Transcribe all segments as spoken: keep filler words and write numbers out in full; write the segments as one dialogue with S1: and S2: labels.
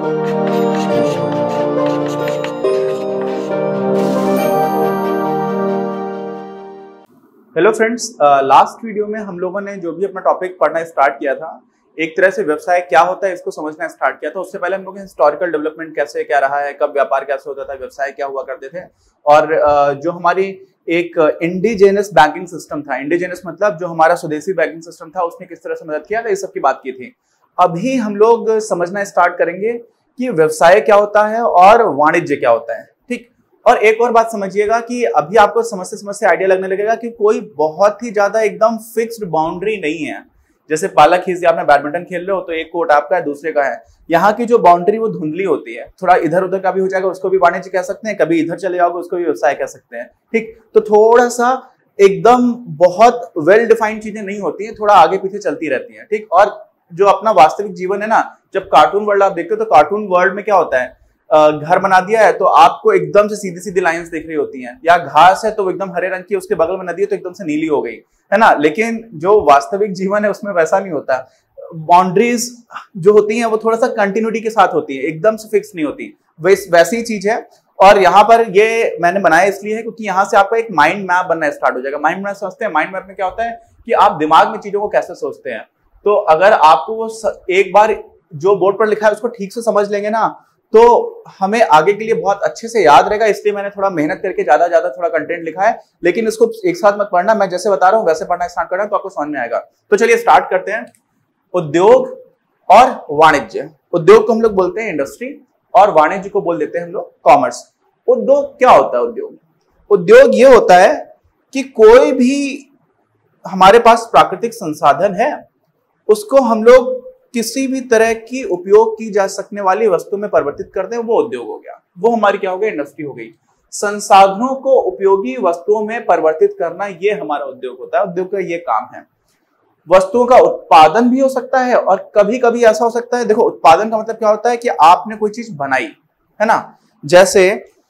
S1: Hello friends, last video में हम लोगों ने जो भी अपना टॉपिक पढ़ना स्टार्ट किया था, एक तरह से व्यवसाय क्या होता है इसको समझना स्टार्ट किया था। उससे पहले हम लोग हिस्टोरिकल डेवलपमेंट कैसे क्या रहा है, कब व्यापार कैसे होता था, व्यवसाय क्या हुआ करते थे, और uh, जो हमारी एक इंडिजेनस बैंकिंग सिस्टम था, इंडिजेनस मतलब जो हमारा स्वदेशी बैंकिंग सिस्टम था, उसने किस तरह से मदद किया था, इस सब की बात की थी। अभी हम लोग समझना स्टार्ट करेंगे कि व्यवसाय क्या होता है और वाणिज्य क्या होता है। ठीक, और एक और बात समझिएगा कि अभी आपको समझते समझते आइडिया लगने लगेगा कि कोई बहुत ही ज्यादा एकदम फिक्स्ड बाउंड्री नहीं है। जैसे पाला खींच आपने बैडमिंटन खेल रहे हो तो एक कोर्ट आपका है, दूसरे का है। यहाँ की जो बाउंड्री वो धुंधली होती है, थोड़ा इधर उधर का भी हो जाएगा, उसको भी वाणिज्य कह सकते हैं, कभी इधर चले जाओगे उसको भी व्यवसाय कह सकते हैं। ठीक, तो थोड़ा सा एकदम बहुत वेल डिफाइंड चीजें नहीं होती है, थोड़ा आगे पीछे चलती रहती है। ठीक, और जो अपना वास्तविक जीवन है ना, जब कार्टून वर्ल्ड आप देखते हो तो कार्टून वर्ल्ड में क्या होता है, घर बना दिया है तो आपको एकदम से सीधी सीधी लाइंस दिख रही होती हैं, या घास है तो एकदम हरे रंग की, उसके बगल में नदी है तो एकदम से नीली हो गई, है ना। लेकिन जो वास्तविक जीवन है उसमें वैसा नहीं होता। बाउंड्रीज जो होती हैं वो थोड़ा सा कंटिन्यूटी के साथ होती है, एकदम से फिक्स नहीं होती। वैस, वैसी ही चीज है। और यहाँ पर ये मैंने बनाया इसलिए है क्योंकि यहाँ से आपका एक माइंड मैप बनना स्टार्ट हो जाएगा। माइंड मैप समझते हैं, माइंड मैप में क्या होता है कि आप दिमाग में चीजों को कैसे सोचते हैं। तो अगर आपको वो एक बार जो बोर्ड पर लिखा है उसको ठीक से समझ लेंगे ना, तो हमें आगे के लिए बहुत अच्छे से याद रहेगा। इसलिए मैंने थोड़ा मेहनत करके ज्यादा ज्यादा थोड़ा कंटेंट लिखा है, लेकिन इसको एक साथ मत पढ़ना, मैं जैसे बता रहा हूं वैसे पढ़ना स्टार्ट करना तो आपको समझ में आएगा। तो चलिए स्टार्ट करते हैं। उद्योग और वाणिज्य। उद्योग को हम लोग बोलते हैं इंडस्ट्री और वाणिज्य को बोल देते हैं हम लोग कॉमर्स। उद्योग क्या होता है? उद्योग उद्योग ये होता है कि कोई भी हमारे पास प्राकृतिक संसाधन है, उसको हम लोग किसी भी तरह की उपयोग की जा सकने वाली वस्तु में परिवर्तित करते हैं, वो उद्योग हो गया। वो हमारी क्या हो गई? इंडस्ट्री हो गई। संसाधनों को उपयोगी वस्तुओं में परिवर्तित करना, ये हमारा उद्योग होता है। उद्योग का ये काम है। वस्तुओं का उत्पादन भी हो सकता है और कभी कभी ऐसा हो सकता है, देखो उत्पादन का मतलब क्या होता है कि आपने कोई चीज बनाई है ना, जैसे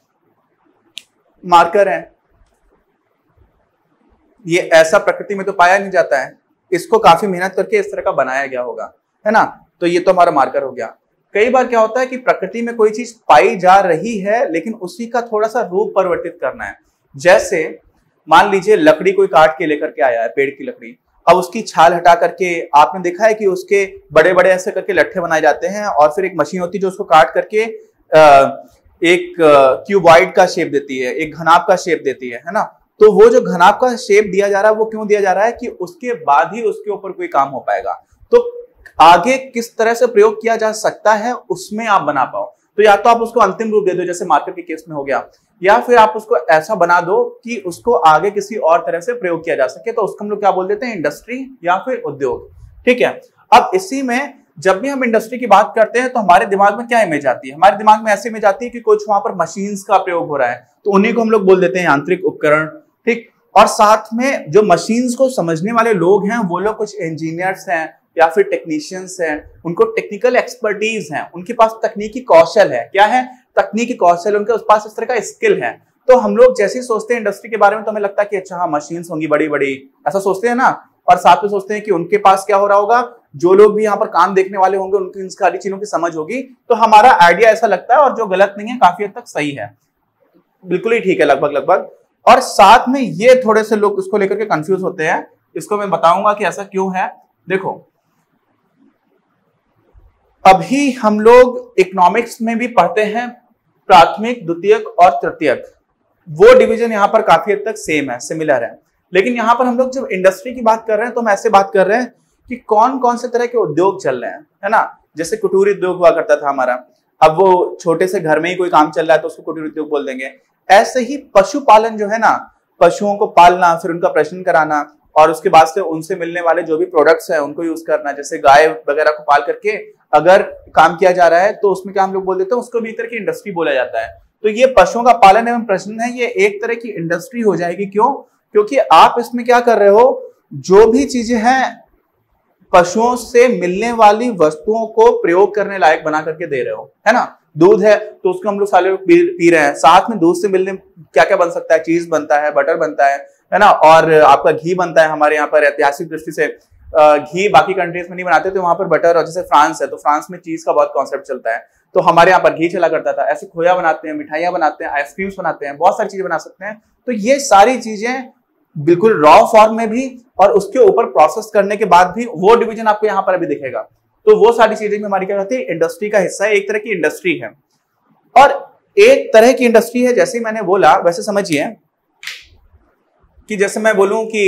S1: मार्कर है, ये ऐसा प्रकृति में तो पाया नहीं जाता है, इसको काफी मेहनत करके इस तरह का बनाया गया होगा, है ना। तो ये तो हमारा मार्कर हो गया। कई बार क्या होता है कि प्रकृति में कोई चीज पाई जा रही है लेकिन उसी का थोड़ा सा रूप परिवर्तित करना है। जैसे मान लीजिए लकड़ी कोई काट के लेकर के आया है, पेड़ की लकड़ी, अब उसकी छाल हटा करके आपने देखा है कि उसके बड़े बड़े ऐसे करके लट्ठे बनाए जाते हैं, और फिर एक मशीन होती है जो उसको काट करके एक क्यूबॉइड का शेप देती है, एक घनाभ का शेप देती है, है ना। तो वो जो घनाभ का शेप दिया जा रहा है वो क्यों दिया जा रहा है कि उसके बाद ही उसके ऊपर कोई काम हो पाएगा। तो आगे किस तरह से प्रयोग किया जा सकता है उसमें आप बना पाओ। तो या तो आप उसको अंतिम रूप दे दो जैसे मार्कर के केस में हो गया, या फिर आप उसको ऐसा बना दो कि उसको आगे किसी और तरह से प्रयोग किया जा सके। तो उसको हम लोग क्या बोल देते हैं? इंडस्ट्री या फिर उद्योग। ठीक है। अब इसी में जब भी हम इंडस्ट्री की बात करते हैं तो हमारे दिमाग में क्या इमेज आती है? हमारे दिमाग में ऐसी इमेज आती है कि कुछ वहां पर मशीन्स का प्रयोग हो रहा है, तो उन्हीं को हम लोग बोल देते हैं यांत्रिक उपकरण। ठीक, और साथ में जो मशीन्स को समझने वाले लोग हैं वो लोग कुछ इंजीनियर्स हैं या फिर टेक्नीशियंस हैं, उनको टेक्निकल एक्सपर्टीज है, उनके पास तकनीकी कौशल है। क्या है? तकनीकी कौशल, उनके पास इस तरह का स्किल है। तो हम लोग जैसे ही सोचते हैं इंडस्ट्री के बारे में तो हमें लगता है कि अच्छा हाँ मशीन्स होंगी बड़ी बड़ी, ऐसा सोचते हैं ना। और साथ में सोचते हैं कि उनके पास क्या हो रहा होगा, जो लोग भी यहाँ पर काम देखने वाले होंगे उनकी इन सारी चीजों की समझ होगी। तो हमारा आइडिया ऐसा लगता है, और जो गलत नहीं है, काफी हद तक सही है, बिल्कुल ही ठीक है लगभग लगभग। और साथ में ये थोड़े से लोग इसको लेकर के कंफ्यूज होते हैं, इसको मैं बताऊंगा कि ऐसा क्यों है। देखो अभी हम लोग इकोनॉमिक्स में भी पढ़ते हैं प्राथमिक, द्वितीयक और तृतीयक। वो डिवीजन यहाँ पर काफी हद तक सेम है, सिमिलर है। लेकिन यहाँ पर हम लोग जब इंडस्ट्री की बात कर रहे हैं तो हम ऐसे बात कर रहे हैं कि कौन कौन से तरह के उद्योग चल रहे हैं, है ना। जैसे कुटीर उद्योग हुआ करता था हमारा, अब वो छोटे से घर में ही कोई काम चल रहा है तो उसको कुटीर उद्योग बोल देंगे। ऐसे ही पशुपालन जो है ना, पशुओं को पालना, फिर उनका प्रजनन कराना, और उसके बाद से उनसे मिलने वाले जो भी प्रोडक्ट्स हैं उनको यूज करना, जैसे गाय वगैरह को पाल करके अगर काम किया जा रहा है तो उसमें क्या हम लोग बोल देते हैं, उसको भी एक तरह की इंडस्ट्री बोला जाता है। तो ये पशुओं का पालन एवं प्रजनन है, ये एक तरह की इंडस्ट्री हो जाएगी। क्यों? क्योंकि आप इसमें क्या कर रहे हो, जो भी चीजें हैं पशुओं से मिलने वाली वस्तुओं को प्रयोग करने लायक बना करके दे रहे हो, है ना। दूध है तो उसको हम लोग सारे लोग पी, पी रहे हैं, साथ में दूध से मिलने क्या क्या बन सकता है, चीज बनता है, बटर बनता है है ना, और आपका घी बनता है हमारे यहाँ पर ऐतिहासिक दृष्टि से। घी बाकी कंट्रीज में नहीं बनाते, तो वहां पर बटर, और जैसे फ्रांस है तो फ्रांस में चीज का बहुत कॉन्सेप्ट चलता है, तो हमारे यहाँ पर घी चला करता था। ऐसे खोया बनाते हैं, मिठाइयाँ बनाते हैं, आइसक्रीम्स बनाते हैं, बहुत सारी चीजें बना सकते हैं। तो ये सारी चीजें बिल्कुल रॉ फॉर्म में भी और उसके ऊपर प्रोसेस करने के बाद भी वो डिवीजन आपको यहाँ पर अभी दिखेगा। तो वो सारी चीजें भी हमारी क्या कहती है, इंडस्ट्री का हिस्सा है, एक तरह की इंडस्ट्री है। और एक तरह की इंडस्ट्री है, जैसे मैंने बोला वैसे समझिए कि जैसे मैं बोलूं कि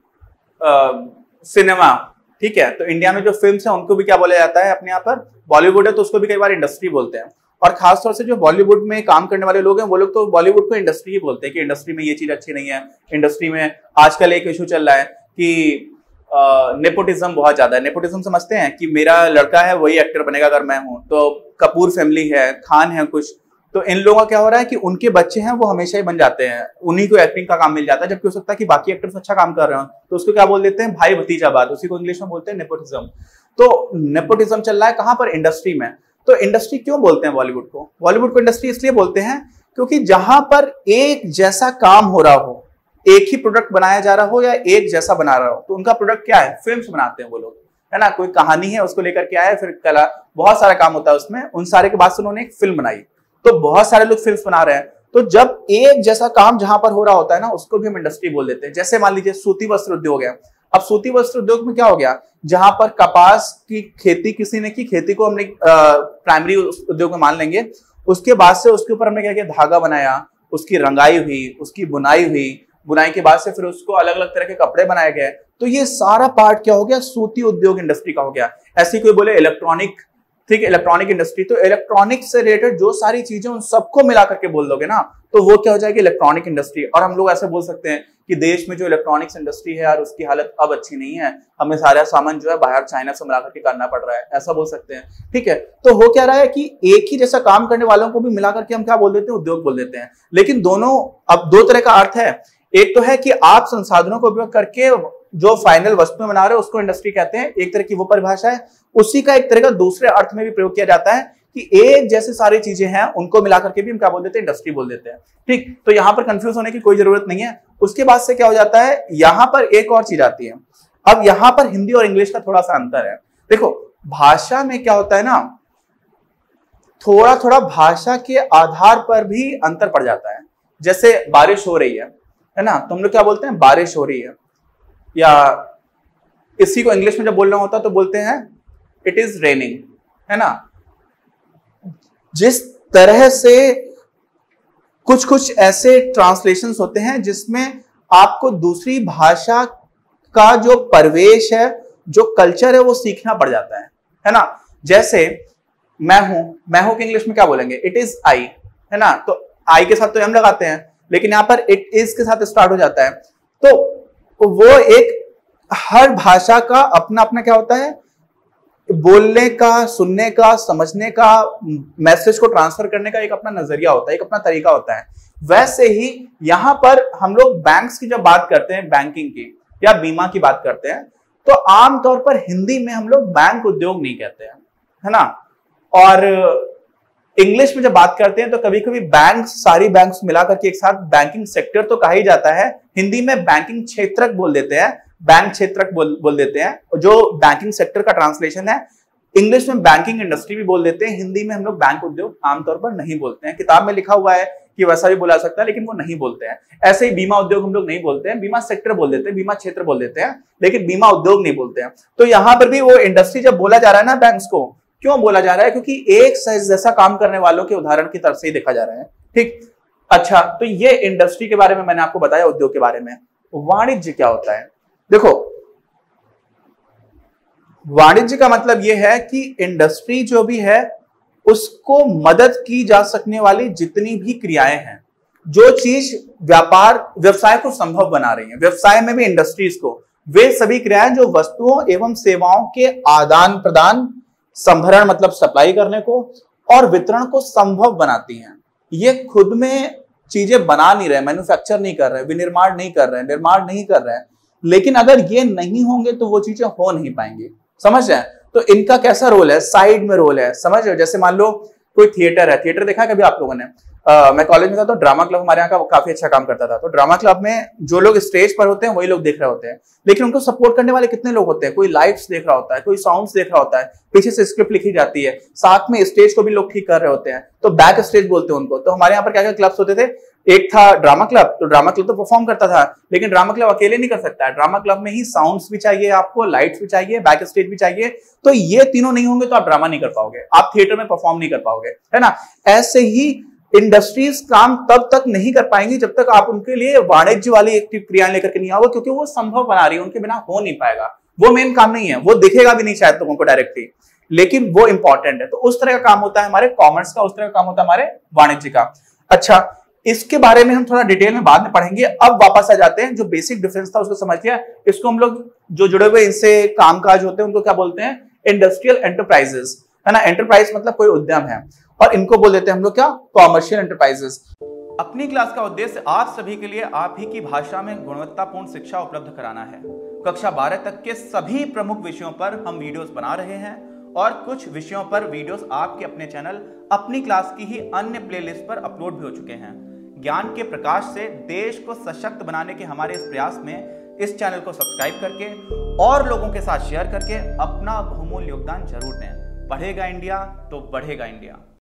S1: आ, सिनेमा, ठीक है, तो इंडिया में जो फिल्म्स हैं उनको भी क्या बोला जाता है अपने यहाँ पर, बॉलीवुड है तो उसको भी कई बार इंडस्ट्री बोलते हैं। और खासतौर से जो बॉलीवुड में काम करने वाले लोग हैं वो लोग तो बॉलीवुड को इंडस्ट्री ही बोलते हैं कि इंडस्ट्री में ये चीज अच्छी नहीं है। इंडस्ट्री में आजकल एक इशू चल रहा है कि नेपोटिज्म बहुत ज्यादा है। नेपोटिज्म समझते हैं कि मेरा लड़का है वही एक्टर बनेगा अगर मैं हूं, तो कपूर फैमिली है, खान है कुछ, तो इन लोगों का क्या हो रहा है कि उनके बच्चे हैं वो हमेशा ही बन जाते हैं, उन्हीं को एक्टिंग का काम मिल जाता है, जबकि हो सकता है कि बाकी एक्टर्स अच्छा काम कर रहे हो, तो उसको क्या बोल देते हैं, भाई भतीजावाद, उसी को इंग्लिश में बोलते हैं नेपोटिज्म। तो नेपोटिज्म चल रहा है कहां पर, इंडस्ट्री में। तो इंडस्ट्री क्यों बोलते हैं बॉलीवुड को, बॉलीवुड को इंडस्ट्री इसलिए बोलते हैं क्योंकि जहां पर एक जैसा काम हो रहा हो, एक ही प्रोडक्ट बनाया जा रहा हो या एक जैसा बना रहा हो, तो उनका प्रोडक्ट क्या है, फिल्म्स बनाते हैं वो लोग, है ना। कोई कहानी है उसको लेकर के आए, फिर कला, बहुत सारा काम होता है उसमें, उन सारे के बाद से उन्होंने एक फिल्म बनाई, तो बहुत सारे लोग फिल्म्स बना रहे हैं। तो जब एक जैसा काम जहां पर हो रहा होता है ना, उसको भी हम इंडस्ट्री बोल देते हैं। जैसे मान लीजिए सूती वस्त्र उद्योग है, अब सूती वस्त्र उद्योग में क्या हो गया, जहां पर कपास की खेती किसी ने की, खेती को हमने प्राइमरी उद्योग में मान लेंगे, उसके बाद से उसके ऊपर हमने क्या किया, धागा बनाया, उसकी रंगाई हुई, उसकी बुनाई हुई, बुनाई के बाद से फिर उसको अलग अलग तरह के कपड़े बनाए गए, तो ये सारा पार्ट क्या हो गया, सूती उद्योग इंडस्ट्री का हो गया। ऐसी कोई बोले इलेक्ट्रॉनिक, ठीक है, इलेक्ट्रॉनिक इंडस्ट्री, तो इलेक्ट्रॉनिक से रिलेटेड जो सारी चीजें उन सबको मिला करके बोल दोगे ना, तो वो क्या हो जाएगी, इलेक्ट्रॉनिक इंडस्ट्री। और हम लोग ऐसे बोल सकते हैं कि देश में जो इलेक्ट्रॉनिक्स इंडस्ट्री है यार, उसकी हालत अब अच्छी नहीं है, हमें सारा सामान जो है बाहर चाइना से मिला करके करना पड़ रहा है, ऐसा बोल सकते हैं, ठीक है। तो हो क्या रहा है कि एक ही जैसा काम करने वालों को भी मिला करके हम क्या बोल देते हैं, उद्योग बोल देते हैं। लेकिन दोनों, अब दो तरह का अर्थ है, एक तो है कि आप संसाधनों का उपयोग करके जो फाइनल वस्तु बना रहे हो उसको इंडस्ट्री कहते हैं, एक तरह की वो परिभाषा है। उसी का एक तरह का दूसरे अर्थ में भी प्रयोग किया जाता है कि एक जैसे सारी चीजें हैं उनको मिला करके भी हम क्या बोल देते हैं, इंडस्ट्री बोल देते हैं, ठीक। तो यहां पर कंफ्यूज होने की कोई जरूरत नहीं है। उसके बाद से क्या हो जाता है, यहां पर एक और चीज आती है। अब यहां पर हिंदी और इंग्लिश का थोड़ा सा अंतर है। देखो भाषा में क्या होता है ना, थोड़ा थोड़ा भाषा के आधार पर भी अंतर पड़ जाता है। जैसे बारिश हो रही है, है ना, तो हम लोग क्या बोलते हैं, बारिश हो रही है, या इसी को इंग्लिश में जब बोलना होता है तो बोलते हैं इट इज रेनिंग, है ना। जिस तरह से कुछ कुछ ऐसे ट्रांसलेशंस होते हैं जिसमें आपको दूसरी भाषा का जो परिवेश है, जो कल्चर है, वो सीखना पड़ जाता है, है ना। जैसे मैं हूं, मैं हूं कि इंग्लिश में क्या बोलेंगे, इट इज आई, है ना, तो आई के साथ तो हम लगाते हैं, लेकिन यहां पर इट इज के साथ स्टार्ट हो जाता है। तो वो एक, हर भाषा का अपना अपना क्या होता है, बोलने का, सुनने का, समझने का, मैसेज को ट्रांसफर करने का एक अपना नजरिया होता है, एक अपना तरीका होता है। वैसे ही यहां पर हम लोग बैंक्स की जब बात करते हैं, बैंकिंग की या बीमा की बात करते हैं, तो आमतौर पर हिंदी में हम लोग बैंक उद्योग नहीं कहते हैं, है ना। और इंग्लिश में जब बात करते हैं तो कभी कभी बैंक, सारी बैंक्स मिलाकर के एक साथ बैंकिंग सेक्टर तो कहा ही जाता है, हिंदी में बैंकिंग क्षेत्रक बोल देते हैं, बैंक क्षेत्रक बोल बोल देते हैं, जो बैंकिंग सेक्टर का ट्रांसलेशन है। इंग्लिश में बैंकिंग इंडस्ट्री भी बोल देते हैं, हिंदी में हम लोग बैंक उद्योग आमतौर पर नहीं बोलते हैं। किताब में लिखा हुआ है कि वैसा भी बोला सकता है, लेकिन वो नहीं बोलते हैं। ऐसे ही बीमा उद्योग हम लोग नहीं बोलते हैं, बीमा सेक्टर बोल देते हैं, बीमा क्षेत्र बोल देते हैं, लेकिन बीमा उद्योग नहीं बोलते हैं। तो यहां पर भी वो इंडस्ट्री जब बोला जा रहा है ना, बैंक्स को क्यों बोला जा रहा है, क्योंकि एक जैसा काम करने वालों के उदाहरण की तरफ से ही देखा जा रहा है, ठीक। अच्छा, तो ये इंडस्ट्री के बारे में मैंने आपको बताया, उद्योग के बारे में। वाणिज्य क्या होता है, देखो वाणिज्य का मतलब यह है कि इंडस्ट्री जो भी है उसको मदद की जा सकने वाली जितनी भी क्रियाएं हैं, जो चीज व्यापार व्यवसाय को संभव बना रही है, व्यवसाय में भी इंडस्ट्रीज को, वे सभी क्रियाएं जो वस्तुओं एवं सेवाओं के आदान प्रदान, संभरण मतलब सप्लाई करने को, और वितरण को संभव बनाती हैं। ये खुद में चीजें बना नहीं रहे, मैन्युफैक्चर नहीं कर रहे, विनिर्माण नहीं कर रहे, निर्माण नहीं कर रहे, लेकिन अगर ये नहीं होंगे तो वो चीजें हो नहीं पाएंगी, समझ रहे हैं। तो इनका कैसा रोल है, साइड में रोल है, समझ रहे हो। जैसे मान लो कोई थिएटर है, थिएटर देखा है कभी आप लोगों ने, Uh, मैं कॉलेज में था तो ड्रामा क्लब हमारे यहाँ का काफी अच्छा काम करता था। तो ड्रामा क्लब में जो लोग स्टेज पर होते हैं वही लोग देख रहे होते हैं, लेकिन उनको सपोर्ट करने वाले कितने लोग होते हैं? कोई लाइट्स देख रहा होता है, कोई साउंड्स देख रहा होता है, पीछे से स्क्रिप्ट लिखी जाती है, साथ में स्टेज को भी लोग ठीक कर रहे होते हैं, तो बैक स्टेज बोलते हैं उनको। तो हमारे यहाँ पर क्या क्या क्लब्स होते थे, एक था ड्रामा क्लब। तो ड्रामा क्लब तो परफॉर्म करता था, लेकिन ड्रामा क्लब अकेले नहीं कर सकता है। ड्रामा क्लब में ही साउंड्स भी चाहिए आपको, लाइट्स भी चाहिए, बैक स्टेज भी चाहिए। तो ये तीनों नहीं होंगे तो आप ड्रामा नहीं कर पाओगे, आप थिएटर में परफॉर्म नहीं कर पाओगे, है ना। ऐसे ही इंडस्ट्रीज काम तब तक नहीं कर पाएंगी जब तक आप उनके लिए वाणिज्य वाली क्रिया लेकर के नहीं आओगे, क्योंकि वो संभव बना रही है, उनके बिना हो नहीं पाएगा। वो मेन काम नहीं है, वो दिखेगा भी नहीं शायद तुमको डायरेक्टली, लेकिन वो इंपॉर्टेंट है। तो उस तरह का काम होता है हमारे कॉमर्स का, उस तरह का काम होता है हमारे वाणिज्य का। अच्छा, इसके बारे में हम थोड़ा डिटेल में बाद में पढ़ेंगे। अब वापस आ जाते हैं, जो बेसिक डिफरेंस था उसको समझ लिया। इसको हम लोग जो जुड़े हुए इनसे कामकाज होते हैं उनको क्या बोलते हैं? इंडस्ट्रियल एंटरप्राइजेस, है ना। एंटरप्राइज मतलब कोई उद्यम है, और इनको बोल देते हैं हम लोग क्या? Commercial enterprises. अपनी क्लास का उद्देश्य आप सभी के लिए आप ही की भाषा में गुणवत्तापूर्ण शिक्षा उपलब्ध कराना है। कक्षा बारह तक के सभी प्रमुख विषयों पर हम वीडियोस बना रहे हैं, और कुछ विषयों पर वीडियोस आपके अपने चैनल अपनी क्लास की ही अन्य प्लेलिस्ट पर अपलोड भी हो चुके हैं। ज्ञान के प्रकाश से देश को सशक्त बनाने के हमारे इस प्रयास में इस चैनल को सब्सक्राइब करके और लोगों के साथ शेयर करके अपना बहुमूल्य योगदान जरूर दें। पढ़ेगा इंडिया तो बढ़ेगा इंडिया।